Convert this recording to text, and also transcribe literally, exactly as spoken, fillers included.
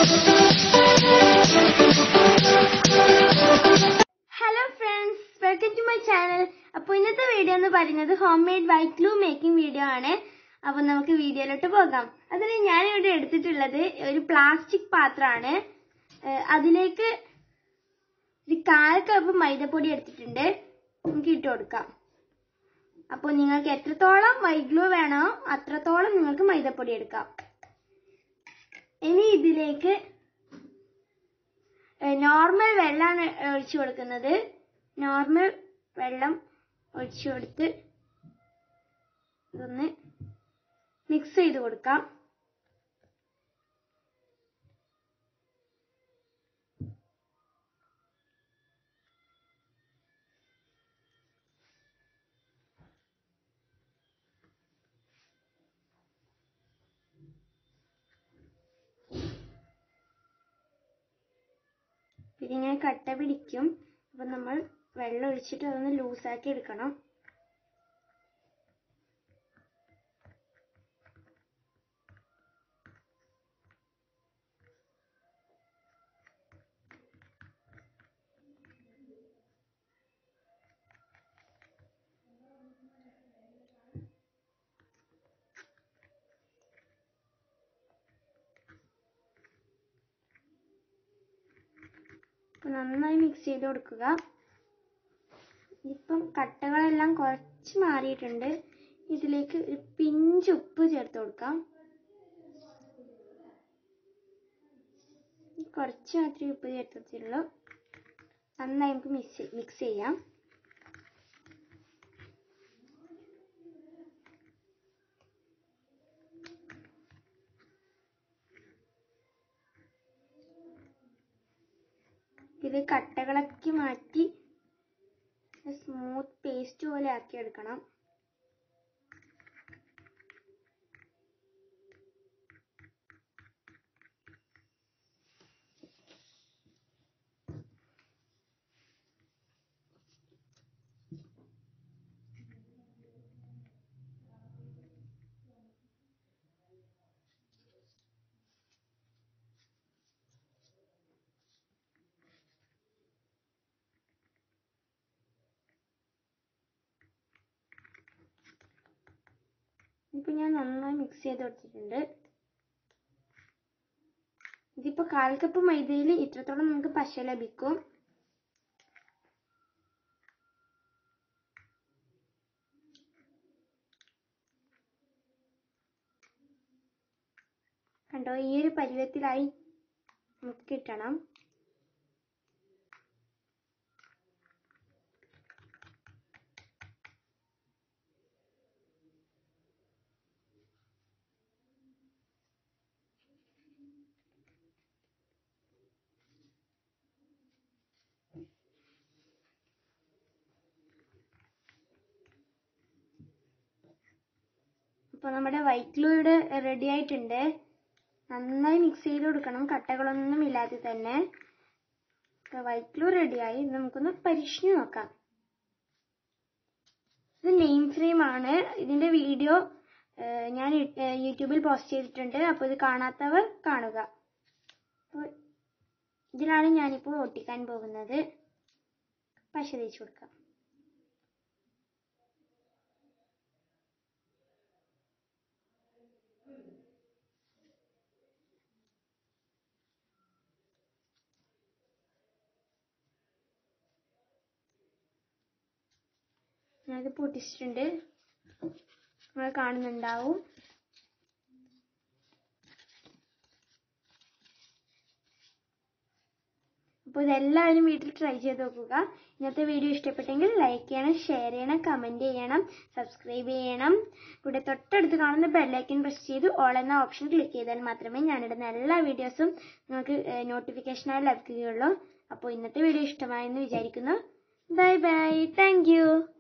Hello friends, welcome to my channel. അപ്പോൾ ഇന്നത്തെ video എന്ന് പറയുന്നത് home made white glue making video ആണ്. അപ്പോൾ നമുക്ക് വീഡിയോയിലോട്ട് പോകാം. അതിന് ഞാൻ ഇവിടെ എടുത്തിട്ടുള്ളത് ഒരു പ്ലാസ്റ്റിക് പാത്രമാണ്. അതിലേക്ക് ഒരു കാൽ കപ്പ് മൈദപ്പൊടി എടുത്തിട്ടുണ്ട്. നമുക്ക് ഇട്ട് കൊടുക്കാം. അപ്പോൾ നിങ്ങൾക്ക് എത്രത്തോളം വൈറ്റ് ഗ്ലൂ വേണോ അത്രത്തോളം നിങ്ങൾക്ക് മൈദപ്പൊടി എടുക്കാം. ഇനി ഇതിലേക്ക് നോർമൽ വെള്ളമാണ് ഒഴിച്ചു കൊടുക്കുന്നത്. നോർമൽ വെള്ളം ഒഴിച്ചു കൊടുത്ത് ഇതൊന്ന് മിക്സ് ചെയ്ത് കൊടുക്കാം. ഇതിങ്ങനെ കട്ട പിടിക്കും. അപ്പം നമ്മൾ വെള്ളം ഒഴിച്ചിട്ട് അതൊന്ന് ലൂസാക്കി എടുക്കണം. നന്നായി മിക്സ് ചെയ്ത് കൊടുക്കുക. ഇപ്പം കട്ടകളെല്ലാം കുറച്ച് മാറിയിട്ടുണ്ട്. ഇതിലേക്ക് ഒരു പിഞ്ച് ഉപ്പ് ചേർത്ത് കൊടുക്കാം. കുറച്ച് മാത്രമേ ഉപ്പ് ചേർത്തിട്ടുള്ളൂ. നന്നായി നമുക്ക് മിക്സ് മിക്സ് ചെയ്യാം. ഇത് കട്ടകളൊക്കെ മാറ്റി സ്മൂത്ത് പേസ്റ്റ് പോലെ ആക്കി എടുക്കണം. ഇപ്പൊ ഞാൻ നന്നായി മിക്സ് ചെയ്ത് കൊടുത്തിട്ടുണ്ട്. ഇതിപ്പോ കാൽ കപ്പ് മൈദയിൽ ഇത്രത്തോളം നമുക്ക് പശ ലഭിക്കും. കണ്ടോ, ഈ ഒരു പരുവത്തിലായി നമുക്ക് കിട്ടണം. അപ്പോൾ നമ്മുടെ വൈറ്റ് ഗ്ലൂ ഇവിടെ റെഡി ആയിട്ടുണ്ട്. നന്നായി മിക്സ് ചെയ്ത് കൊടുക്കണം, കട്ടകളൊന്നും ഇല്ലാതെ തന്നെ. വൈറ്റ് ഗ്ലൂ റെഡിയായി. നമുക്കൊന്ന് പരീക്ഷിച്ച് നോക്കാം. ഇത് നെയിം ഫ്രെയിം ആണ്. ഇതിന്റെ വീഡിയോ ഞാൻ യൂട്യൂബിൽ പോസ്റ്റ് ചെയ്തിട്ടുണ്ട്. അപ്പോൾ ഇത് കാണാത്തവർ കാണുക. അപ്പോൾ ഇതിലാണ് ഞാനിപ്പോൾ ഒട്ടിക്കാൻ പോകുന്നത്. പശ തേച്ച് കൊടുക്കാം. ഞാനിത് പൊട്ടിച്ചിട്ടുണ്ട്, നിങ്ങൾ കാണുന്നുണ്ടാവും. അപ്പോൾ ഇതെല്ലാവരും വീട്ടിൽ ട്രൈ ചെയ്ത് നോക്കുക. ഇന്നത്തെ വീഡിയോ ഇഷ്ടപ്പെട്ടെങ്കിൽ ലൈക്ക് ചെയ്യണം, ഷെയർ ചെയ്യണം, കമൻറ്റ് ചെയ്യണം, സബ്സ്ക്രൈബ് ചെയ്യണം. കൂടെ തൊട്ടടുത്ത് കാണുന്ന ബെല്ലൈക്കൺ പ്രസ് ചെയ്ത് ഓൾ എന്ന ഓപ്ഷൻ ക്ലിക്ക് ചെയ്താൽ മാത്രമേ ഞാനിടുന്ന എല്ലാ വീഡിയോസും നിങ്ങൾക്ക് നോട്ടിഫിക്കേഷനായി ലഭിക്കുകയുള്ളൂ. അപ്പോൾ ഇന്നത്തെ വീഡിയോ ഇഷ്ടമായെന്ന് വിചാരിക്കുന്നു. Bye bye, thank U.